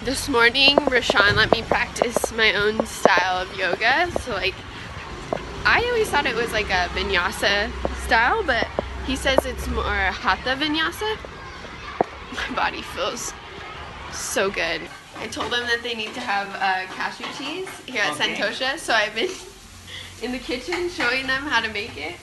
This morning, Rashawn let me practice my own style of yoga. So like, I always thought it was like a vinyasa style, but he says it's more hatha vinyasa. My body feels so good. I told them that they need to have cashew cheese here at Santosha, so I've been in the kitchen showing them how to make it.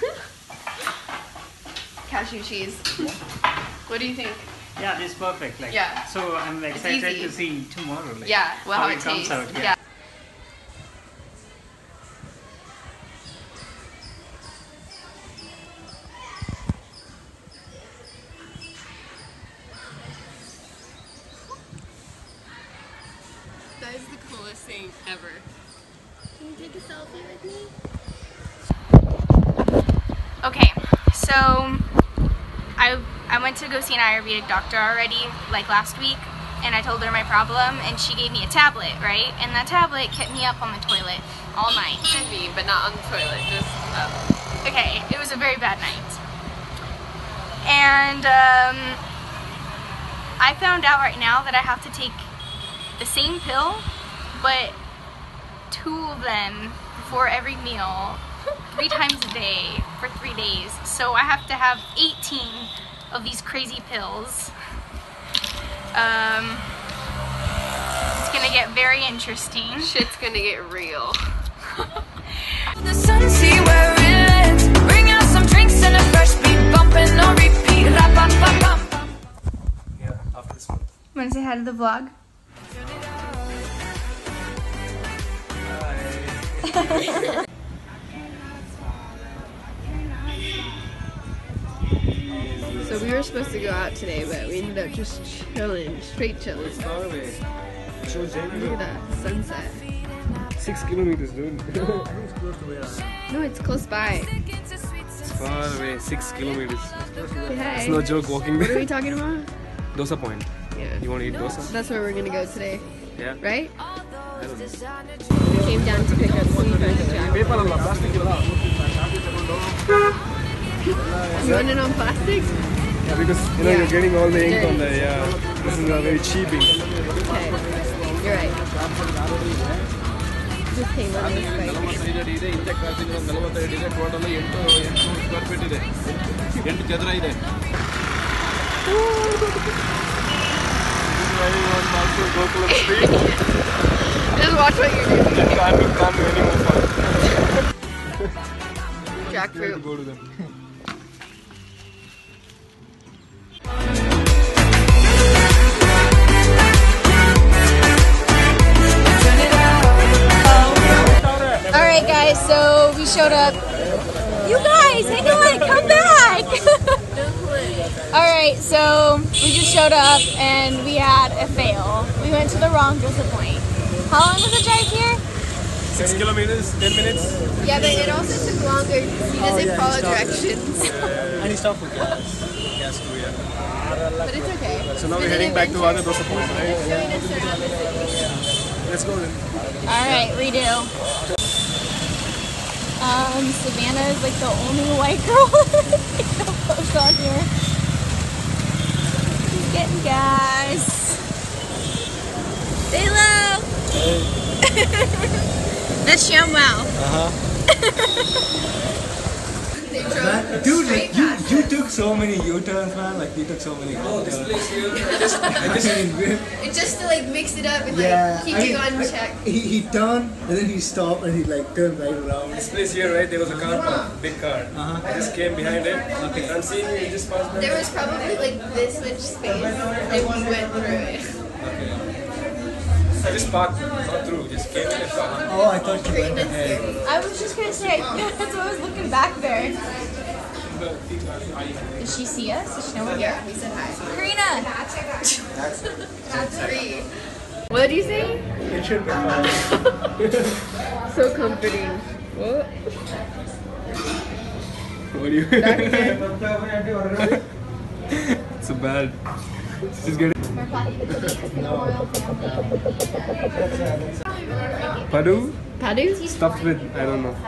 Cashew cheese. What do you think? Yeah, it's perfect. Like, yeah. So I'm excited to see tomorrow. Like, yeah, well, how it comes tastes. out. Yeah. That is the coolest thing ever. Can you take a selfie with me? Okay, so I went to go see an Ayurvedic doctor already, like last week, and I told her my problem, and she gave me a tablet, right? And that tablet kept me up on the toilet all night. Should be, but not on the toilet, just up. Okay, it was a very bad night. And I found out right now that I have to take the same pill, but 2 of them before every meal, 3 times a day for 3 days. So I have to have 18 of these crazy pills. It's gonna get very interesting. Shit's gonna get real. The sun see where it ends. Bring out some drinks and a fresh beat, bumping on repeat. Yeah, after this one. Wanna say hi to the vlog? Hi. So we were supposed to go out today, but we ended up just chilling, straight chilling. Look at that sunset. 6 kilometers, dude. No, it's close by. It's far away, 6 kilometers. Say hi. It's no joke walking What are there. we talking about? Dosa point. Yeah. You want to eat dosa? That's where we're gonna go today, Yeah. right? I don't know. We came down to pick up some fresh jack. You want it on plastic? Yeah, because you know you're getting all the ink on there. Yeah, this is a very cheap ink. Okay, you're right. Just came on this bike. Just watch what you're doing. Can't do any more fun. Jackfruit. Go to them. Alright guys, so we showed up. You guys, hang on, come back! Alright, so we just showed up and we had a fail. We went to the wrong Dosa point. How long was the drive here? 6 kilometers, 10 minutes. Yeah, but it also took longer. He doesn't follow directions. And he stopped for gas. Gas too, yeah. But it's okay. So now we're heading back to other dosa points, right? Showing us around the city. Let's go then. Alright, redo. Savannah is like the only white girl post on here. She's getting gas. Say hello! That's ShamWow. Dude, like, you took so many U-turns, man. Like, you took so many U-turns. It's just to like mix it up and like keep you on check. He turned and then he stopped and he like turned right around. This place here, right? There was a car park, big car. I just came behind it. Okay. And seeing me, just passed by. There was probably like this much space and we went through it. Okay. I just parked, not through, just came in and parked. Oh, I thought you went ahead. I was just gonna say, that's what I was looking back there. Did she see us? Does she know we're here? Yeah, we said hi. Karina! That's 3. What did you say? It should be fine. So comforting. What? What do you? It's so bad. She's getting. Padu? Padu? Stuffed with, I don't know.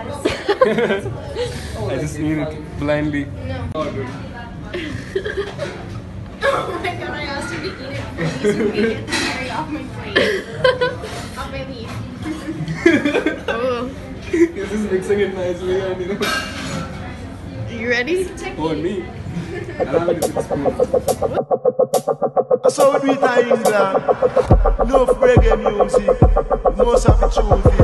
I just eat it blindly. No. Oh, good. Oh my god, I asked her to eat it. Please, you made it very off. off my plate. Off my leaf. Oh, He's just mixing it nicely and you know. you ready? Oh, me. I'll have it with a spoon. So we do it in England. No reggae music. Most of the truth.